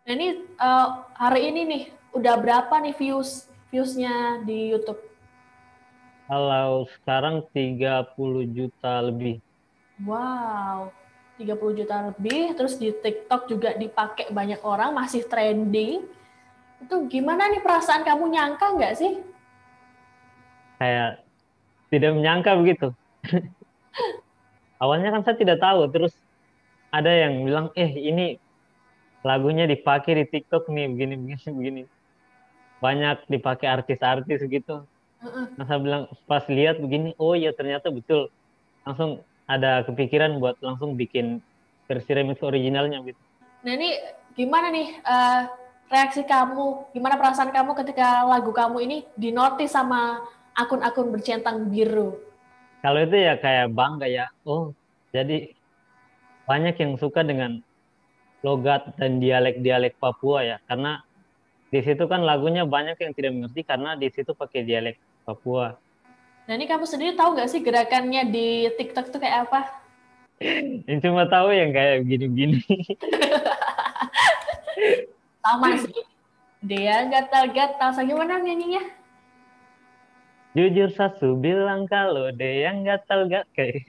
Nah ini hari ini nih udah berapa nih viewsnya di YouTube? Kalau sekarang 30 juta lebih. Wow, 30 juta lebih. Terus di TikTok juga dipakai banyak orang, masih trending. Itu gimana nih perasaan kamu, nyangka nggak sih? Kayak tidak menyangka begitu. Awalnya kan saya tidak tahu, terus ada yang bilang, ini lagunya dipakai di TikTok nih, begini, begini, begini. Banyak dipakai artis-artis gitu. Nah, saya bilang, pas lihat begini, oh iya ternyata betul. Langsung ada kepikiran buat langsung bikin versi remix originalnya gitu. Nah ini gimana nih reaksi kamu, gimana perasaan kamu ketika lagu kamu ini dinotis sama akun-akun bercentang biru? Kalau itu ya kayak bangga ya, oh jadi banyak yang suka dengan logat dan dialek-dialek Papua ya, karena di situ kan lagunya banyak yang tidak mengerti karena di situ pakai dialek Papua. Nah ini kamu sendiri tahu nggak sih gerakannya di TikTok tuh kayak apa? Yang cuma tahu yang kayak gini-gini. Sama sih. Dia gatal-gatal. So, gimana nyanyinya? Jujur Sasu bilang kalau deh yang gatal-gatal kayak.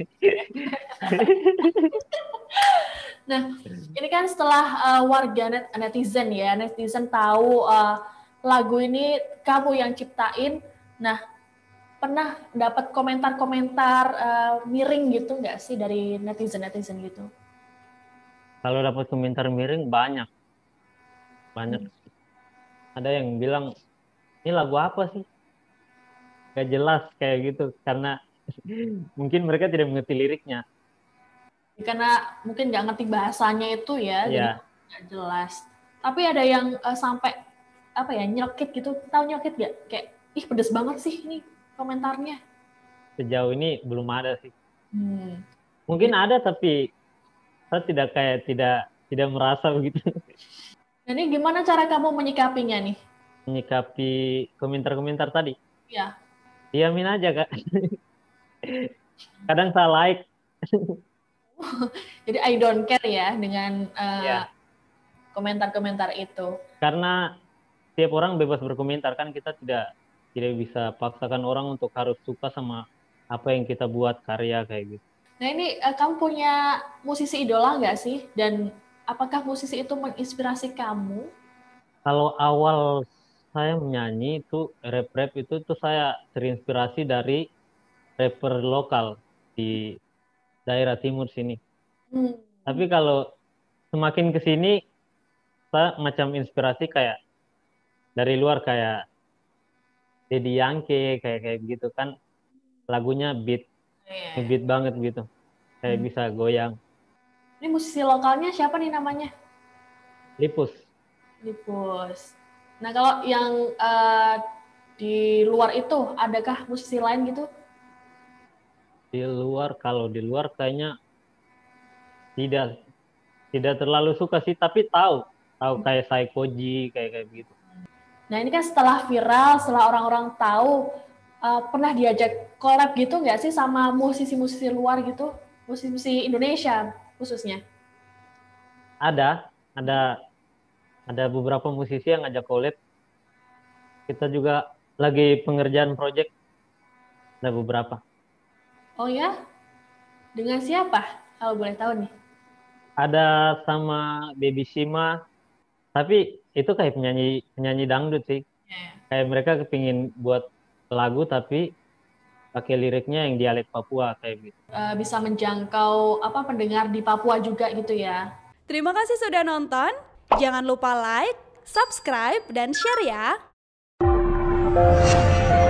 Nah, ini kan setelah netizen ya, netizen tahu lagu ini kamu yang ciptain. Nah, pernah dapat komentar-komentar miring gitu nggak sih dari netizen-netizen gitu? Kalau dapat komentar miring banyak, banyak. Hmm. Ada yang bilang ini lagu apa sih? Gak jelas kayak gitu karena mungkin mereka tidak mengerti liriknya. Karena mungkin nggak ngerti bahasanya itu ya, jadi Ya, nggak jelas. Tapi ada yang sampai apa ya, nyelkit gitu. Tahu nyelkit nggak? Kayak ih pedes banget sih ini komentarnya. sejauh ini belum ada sih. Hmm. Mungkin ada tapi saya tidak kayak tidak merasa begitu. Jadi gimana cara kamu menyikapinya nih? Menyikapi komentar-komentar tadi. Ya, Diamin aja Kak. Kadang saya like. jadi I don't care ya dengan Ya, komentar-komentar itu. karena tiap orang bebas berkomentar kan kita tidak bisa paksakan orang untuk harus suka sama apa yang kita buat karya kayak gitu. Nah ini kamu punya musisi idola nggak sih? Dan apakah musisi itu menginspirasi kamu? Kalau awal saya menyanyi itu rap-rap itu tuh saya terinspirasi dari rapper lokal di daerah timur sini. Hmm. Tapi kalau semakin ke sini saya macam inspirasi kayak dari luar kayak Daddy Yankee kayak kayak gitu kan lagunya Yeah. ngebeat banget gitu. Kayak Hmm. bisa goyang. Ini musisi lokalnya siapa nih namanya? Lipus. Lipus. Nah kalau yang di luar itu, adakah musisi lain gitu? Di luar kalau di luar kayaknya tidak tidak terlalu suka sih tapi tahu tahu kayak Saikoji kayak kayak gitu. Nah ini kan setelah viral, setelah orang-orang tahu, pernah diajak collab gitu nggak sih sama musisi-musisi luar gitu? Musisi-musisi Indonesia khususnya? Ada ada beberapa musisi yang ngajak collab. Kita juga lagi pengerjaan project ada beberapa. Oh ya? Dengan siapa? Kalau boleh tahu nih. Ada sama Baby Shima tapi itu kayak penyanyi penyanyi dangdut sih. Kayak mereka kepingin buat lagu tapi pakai liriknya yang dialek Papua kayak gitu. Bisa menjangkau apa pendengar di Papua juga gitu ya. Terima kasih sudah nonton. Jangan lupa like, subscribe, dan share ya.